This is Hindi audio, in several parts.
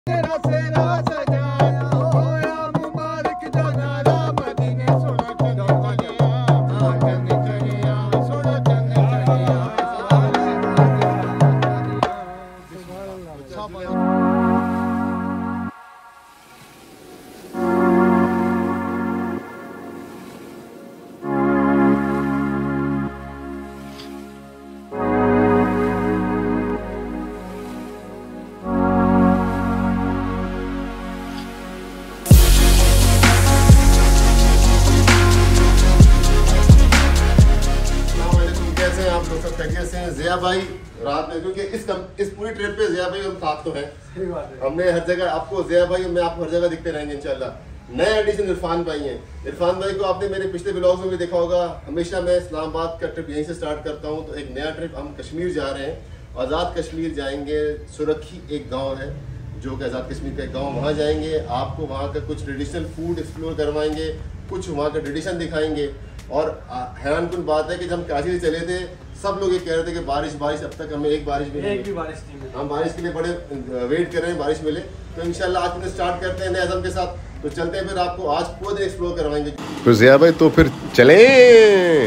ज़िया भाई रात में, क्योंकि इस पूरी ट्रिप पे ज़िया भाई हम साथ तो हैं, हमने हर जगह आपको ज़िया भाई मैं आपको हर जगह दिखते रहेंगे इंशाल्लाह। नया एडिशन इरफान भाई हैं। इरफान भाई को आपने मेरे पिछले ब्लॉग्स में भी देखा होगा, हमेशा मैं इस्लामाबाद का ट्रिप यहीं से स्टार्ट करता हूँ। तो एक नया ट्रिप हम कश्मीर जा रहे हैं, आज़ाद कश्मीर जाएंगे। सुरखी एक गाँव है जो कि आज़ाद कश्मीर का एक गाँव, वहाँ जाएंगे, आपको वहाँ का कुछ ट्रेडिशनल फूड एक्सप्लोर करवाएंगे, कुछ वहाँ का ट्रेडिशन दिखाएंगे। और हैरानकुन बात है कि जब हम कराची से चले थे सब लोग ये कह रहे थे कि बारिश अब तक हमें एक बारिश भी नहीं मिली। हम बारिश के लिए बड़े वेट कर रहे हैं, बारिश मिले। तो इंशाल्लाह आज स्टार्ट करते हैं नए अज़म के साथ। तो चलते हैं, फिर आपको आज पूरा दिन एक्सप्लोर करवाएंगे। तो ज़िया भाई तो फिर चलें।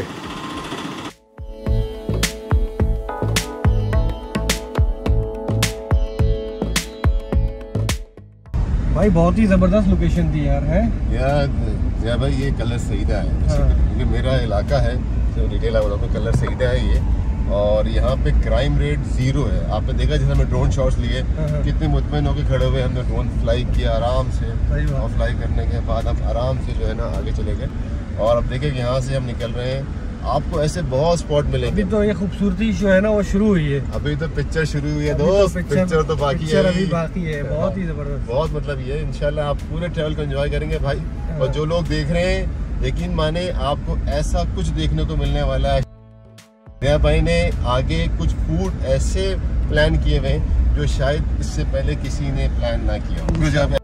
भाई बहुत ही जबरदस्त लोकेशन थी यार, है यार भाई ये कलर सईदा है, क्योंकि मेरा इलाका है जो रिटेल है, कलर सईदा है ये। और यहाँ पे क्राइम रेट 0 है। आपने देखा जैसे हमें ड्रोन शॉट्स लिए, कितने मुतमईन होकर खड़े हुए, हमने ड्रोन फ्लाई किया आराम से, और फ्लाई करने के बाद हम आराम से जो है ना आगे चले गए। और अब देखें यहाँ से हम निकल रहे हैं, आपको ऐसे बहुत स्पॉट मिलेंगे। अभी तो ये खूबसूरती जो है ना वो शुरू हुई है, अभी तो पिक्चर शुरू हुई है दोस्त, पिक्चर तो बाकी है, अभी बाकी है। बहुत ही जबरदस्त, बहुत मतलब ये इंशाल्लाह आप पूरे ट्रैवल को एंजॉय करेंगे भाई। और जो लोग देख रहे हैं यकीन माने आपको ऐसा कुछ देखने को मिलने वाला है। ज़िया भाई ने आगे कुछ फूड ऐसे प्लान किए हुए हैं जो शायद इससे पहले किसी ने प्लान ना किया हो।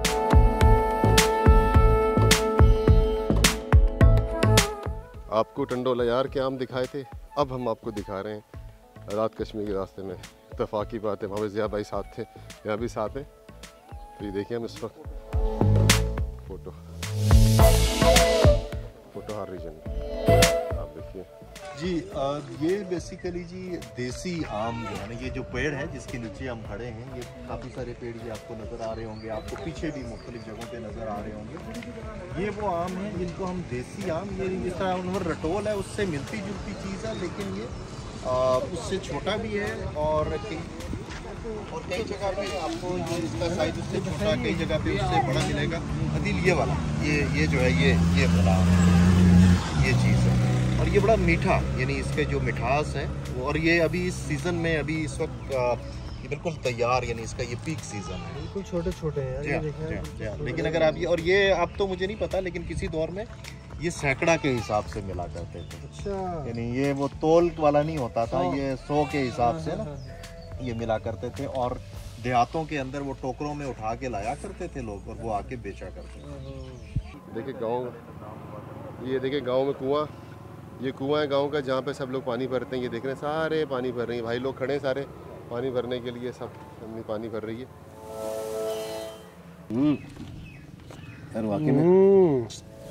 आपको टंडोला यार के आम दिखाए थे, अब हम आपको दिखा रहे हैं आज़ाद कश्मीर के रास्ते में। इत्तफाकी बात है, वहाँ पे ज़िया भाई साथ थे, यहाँ भी साथ है। तो ये देखिए हम इस वक्त फोटो हर रीजन आप देखिए जी। ये बेसिकली जी देसी आम जो है ना, ये जो पेड़ है जिसके नीचे हम खड़े हैं, ये काफ़ी सारे पेड़ ये आपको नज़र आ रहे होंगे, आपको पीछे भी मुख्तलिफ जगहों पे नज़र आ रहे होंगे। ये वो आम है जिनको हम देसी आम, ये जिस तरह उनमें रटोल है उससे मिलती जुलती चीज़ है, लेकिन ये उससे छोटा भी है। और कई जगह पे आपको इसका साइज उससे छोटा, कई जगह पे उससे बड़ा मिलेगा। अदिल ये वाला ये जो है ये बड़ा ये चीज़ है, और ये बड़ा मीठा, यानी इसके जो मिठास है वो। और ये अभी इस सीज़न में, अभी इस वक्त ये बिल्कुल तैयार, यानी इसका ये पीक सीज़न है। बिल्कुल छोटे छोटे हैं यार, ये देखें। लेकिन अगर आप ये, और ये अब तो मुझे नहीं पता, लेकिन किसी दौर में ये सैकड़ा के हिसाब से मिला करते थे। अच्छा, यानी ये वो तोल वाला नहीं होता था, ये 100 के हिसाब से ना ये मिला करते थे। और देहातों के अंदर वो टोकरों में उठा के लाया करते थे लोग, और वो आके बेचा करते थे। देखिए गाँव, ये देखिए गाँव में कुआं, ये कुआं है गांव का जहाँ पे सब लोग पानी भरते हैं। ये देख रहे हैं सारे पानी भर रहे हैं, भाई लोग खड़े हैं सारे पानी भरने के लिए, सब फैमिली पानी भर रही है। यार वाकई में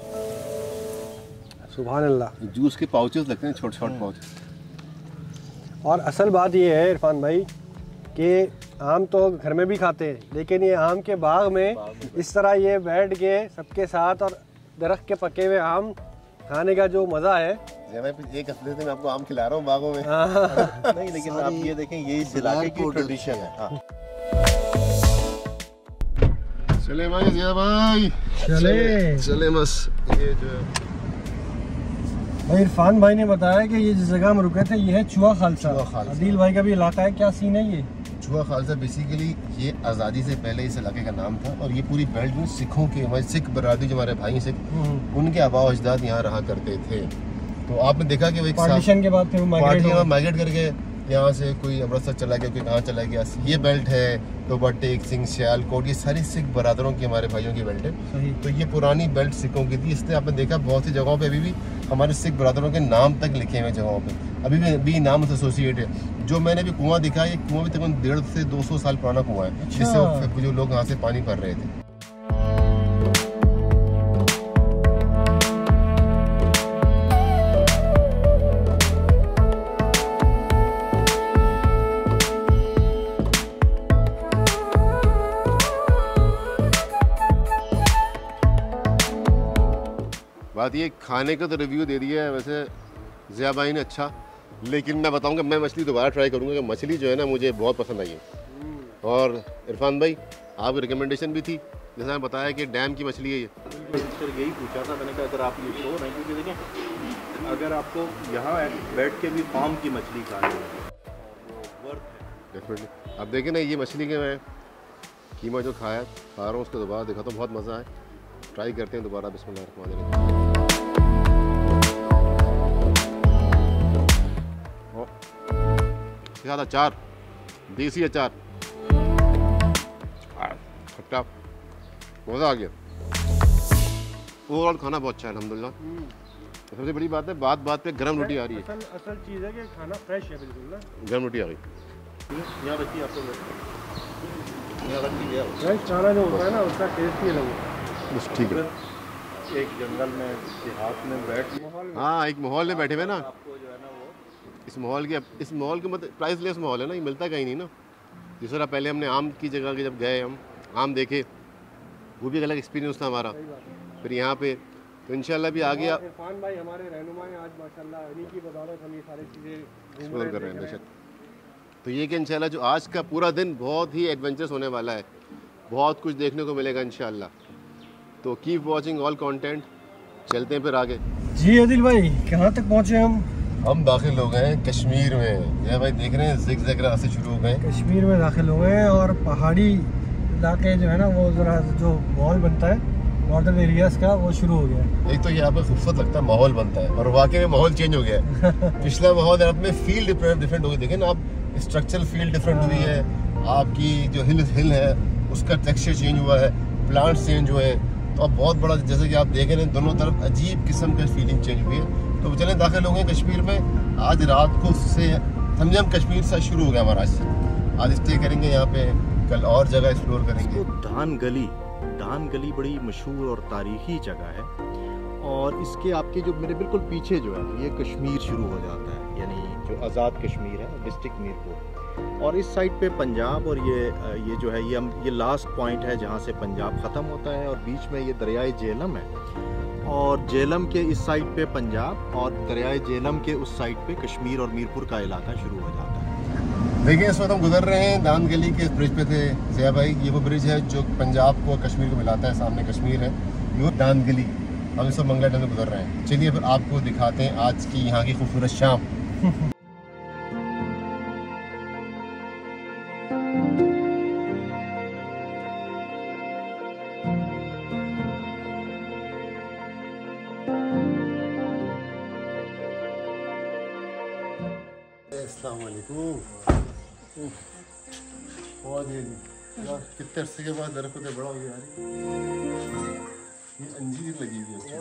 सुभान अल्लाह, जूस के पाउचेस लगते हैं, छोटे पाउच। और असल बात ये है इरफान भाई कि आम तो घर में भी खाते हैं, लेकिन ये आम के बाग में इस तरह ये बैठ के सबके साथ और दरख्त के पके हुए आम खाने का जो मज़ा है। एक हफ्ते से मैं आपको आम खिला रहा हूँ बागों में। नहीं, लेकिन आप ये देखें, ये इस इलाके की ट्रेडिशन है। चले भाई ज़िया भाई, चले बस। ये जो भाई इरफान भाई ने बताया कि ये जिस जगह हम रुके थे ये है चुआ खालसा। अदील भाई का भी इलाका है, क्या सीन है ये? चुआ खालसा बेसिकली ये आज़ादी से पहले इस इलाके का नाम था, और ये पूरी बेल्ट में सिखों के, हमारे सिख बरादरी जो हमारे भाई सिख, उनके आबा अजदाद यहाँ रहा करते थे। तो आपने देखा कि वो एक पार्टीशन के बाद फिर माइग्रेट करके यहाँ से कोई अमृतसर चला गया, कोई कहाँ चला गया। ये बेल्ट है तो बटेक सिंह सियालकोट, ये सारी सिख बरादरों की, हमारे भाइयों की बेल्ट है। तो ये पुरानी बेल्ट सिखों की थी, इसलिए आपने देखा बहुत सी जगहों पे अभी भी हमारे सिख बरादरों के नाम तक लिखे हुए जगहों पे, अभी भी नाम से एसोसिएट है। जो मैंने भी कुआं दिखा, ये कुआं भी तकरीबन 150 से 200 साल पुराना कुआं है, जिससे जो लोग यहाँ से पानी भर रहे थे। बात ये खाने का तो रिव्यू दे दिया है वैसे ज़िया भाई ने, अच्छा, लेकिन मैं बताऊंगा मैं मछली दोबारा ट्राई करूंगा कि मछली जो है ना मुझे बहुत पसंद आई है। और इरफान भाई आपकी रिकमेंडेशन भी थी, जैसा मैं बताया कि डैम की मछली है ये। यही पूछा था मैंने, कहा अगर आप ये शो नहीं, क्योंकि देखें अगर आपको यहाँ बैठ के भी फार्म की मछली खानी है वो वर्थ है डेफिनेटली। अब देखें ना, ये मछली के मैं कीमा जो खा रहा हूँ उसके दोबारा देखा तो बहुत मज़ा है। ट्राई करते हैं दोबारा, बिस्मिल्लाह। ज़्यादा अचार, देसी अचार, खट्टा, मज़ा आ गया। ओवरऑल खाना बहुत अच्छा है अल्हम्दुलिल्लाह। सबसे बड़ी बात है, बात पे गरम रोटी आ रही है। असल चीज़ है कि खाना फ्रेश है बिल्कुल ना। गरम रोटी आ गई यहाँ रखिए, आपको यहाँ रखिए। फ्रेश खाना जो होता है ना उसका टेस्ट ही अलग है। बस ठीक है। एक जंगल में देहात में बैठ, हाँ एक माहौल में बैठे हुए ना, आपको जो है ना वो इस माहौल के मतलब प्राइसलेस माहौल है ना, ये मिलता कहीं नहीं ना। जिस तरह पहले हमने आम की जगह के जब गए, हम आम देखे, वो भी एक अलग एक्सपीरियंस था हमारा। फिर यहाँ पे तो इंशाल्लाह भी आ गया। इरफान भाई हमारे रहनुमा हैं आज माशाल्लाह, इन्हीं की बदौलत हम ये सारी चीज़ें एक्सप्लोर कर रहे हैं बेशक। तो ये कि इंशाल्लाह जो आज का पूरा दिन बहुत ही एडवेंचरस होने वाला है, बहुत कुछ देखने को मिलेगा इंशाल्लाह। तो कीप वॉचिंग ऑल कंटेंट। चलते हैं फिर आगे। जी आदिल भाई, कहाँ तक पहुँचे हम दाखिल हो गए कश्मीर में। ये भाई देख रहे हैं ज़िग-ज़ैग रास्ते शुरू हो गए, कश्मीर में दाखिल हो गए हैं। और पहाड़ी इलाके जो है ना, वो ज़रा जो माहौल बनता है नॉर्दर्न एरियाज़ का, वो शुरू हो गया है। एक तो यहाँ पे खूबसूरत लगता है, माहौल बनता है, और वाकई में माहौल चेंज हो गया है। पिछला माहौल में फील डिफरेंट हो गई। देखें ना आप, स्ट्रक्चरल फील डिफरेंट हुई है, आपकी जो हिल है उसका टेक्सचर चेंज हुआ है, प्लांट्स चेंज हुए हैं। तो अब बहुत बड़ा, जैसे कि आप देख रहे हैं दोनों तरफ अजीब किस्म का फीलिंग चेंज हुई है। तो चले दाखिल हो गए कश्मीर में। आज रात को से समझे हम कश्मीर से शुरू हो गया हमारा। आज स्टे करेंगे यहाँ पे, कल और जगह एक्सप्लोर करेंगे। दान गली बड़ी मशहूर और तारीखी जगह है, और इसके आपके जो मेरे बिल्कुल पीछे जो है ये कश्मीर शुरू हो जाता है, यानी जो आज़ाद कश्मीर है, डिस्ट्रिक्ट मीरपुर। और इस साइड पे पंजाब, और ये जो है ये लास्ट पॉइंट है जहाँ से पंजाब ख़त्म होता है, और बीच में ये दरियाए झेलम है। और झेलम के इस साइड पे पंजाब, और दरियाए झेलम के उस साइड पे कश्मीर और मीरपुर का इलाका शुरू हो जाता है। देखिए इस वक्त हम गुजर रहे हैं दान गली के इस ब्रिज पे थे ज़िया भाई। ये वो ब्रिज है जो पंजाब को कश्मीर को मिलाता है, सामने कश्मीर है, ये दान गली। हम इस वक्त मंगला डैम में गुजर रहे हैं। चलिए फिर आपको दिखाते हैं आज की यहाँ की खूबसूरत शाम। कितने अरसे के बाद दरख्त बड़ा हो गया यार। ये अंजीर लगी हुई है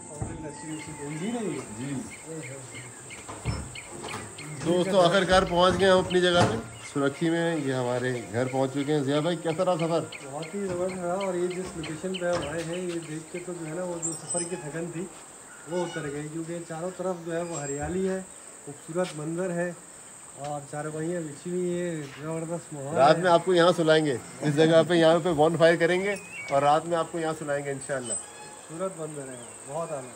जी। दोस्तों आखिरकार पहुंच गए हम अपनी जगह पे सुरखी में। ये हमारे घर पहुंच चुके हैं। ज़िया भाई कैसा रहा सफ़र? बहुत ही ज़बरदस्त रहा। और ये जिस लोकेशन पे हम आए हैं, ये देख के तो जो है ना वो जो सफ़र की थकन थी वो उतर गई, क्योंकि चारों तरफ जो है वो हरियाली है, खूबसूरत मंजर है, और चारपाइयाँ बिछी हुई है, ज़बरदस्त माहौल। रात में आपको यहाँ सुलाएंगे, इस जगह पे यहाँ पे बॉन फायर करेंगे और रात में आपको यहाँ सुलाएंगे इंशाल्लाह। खूबसूरत मंजर है, बहुत आला।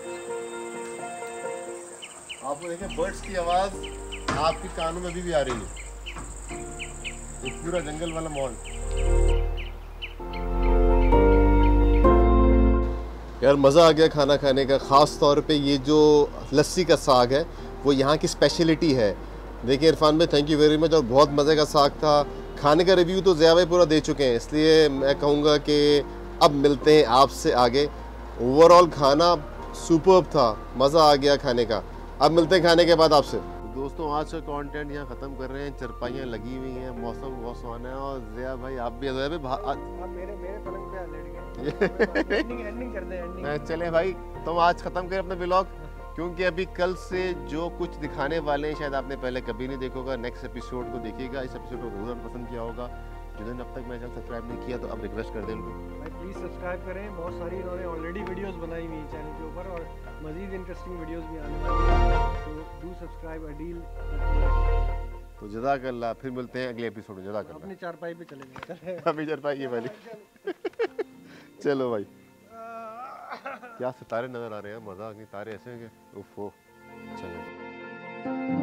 आपको देखें बर्ड्स की आवाज़ आपके कानों में भी आ रही है। एक पूरा जंगल वाला माहौल। यार मज़ा आ गया खाना खाने का। ख़ास तौर पे ये जो लस्सी का साग है वो यहाँ की स्पेशलिटी है। देखिए इरफान भाई थैंक यू वेरी मच, और बहुत मज़े का साग था। खाने का रिव्यू तो ज़िया भाई पूरा दे चुके हैं, इसलिए मैं कहूँगा कि अब मिलते हैं आपसे आगे। ओवरऑल खाना सुपर्ब था, मज़ा आ गया खाने का। अब मिलते हैं खाने के बाद आपसे। दोस्तों आज का कंटेंट यहाँ ख़त्म कर रहे हैं। चरपाइयाँ लगी हुई हैं, मौसम बहुत सुहाना है। और ज़िया भाई आप भी ज़िया भाई आप मेरे पलंग पे लेट गए। एंडिंग कर दे एंडिंग। चले भाई तो आज ख़त्म करें अपना व्लॉग, क्योंकि अभी कल से जो कुछ दिखाने वाले हैं शायद आपने पहले कभी नहीं देखा होगा। नेक्स्ट एपिसोड को देखिएगा। इस एपिसोड को ज़रूर पसंद किया होगा। जिन्होंने अब तक मेरा चैनल सब्सक्राइब नहीं किया तो अब रिक्वेस्ट कर दें उनको भाई प्लीज़ सब्सक्राइब करें। बहुत सारी इन्होंने ऑलरेडी वीडियोस बनाई हुई हैं चैनल के ऊपर और मज़ीद इंटरेस्टिंग वीडियोस भी आने वाली हैं, तो डू सब्सक्राइब अडील। तो जज़ाकल्लाह, फिर मिलते हैं अगले एपिसोड में। जज़ाकल्लाह। अपनी चारपाई पे चले गए। अभी चारपाई ये वाली। चलो भाई, क्या सितारे नज़र आ रहे हैं, मज़ा आ गया। तारे ऐसे हैं कि उफ हो। चलो।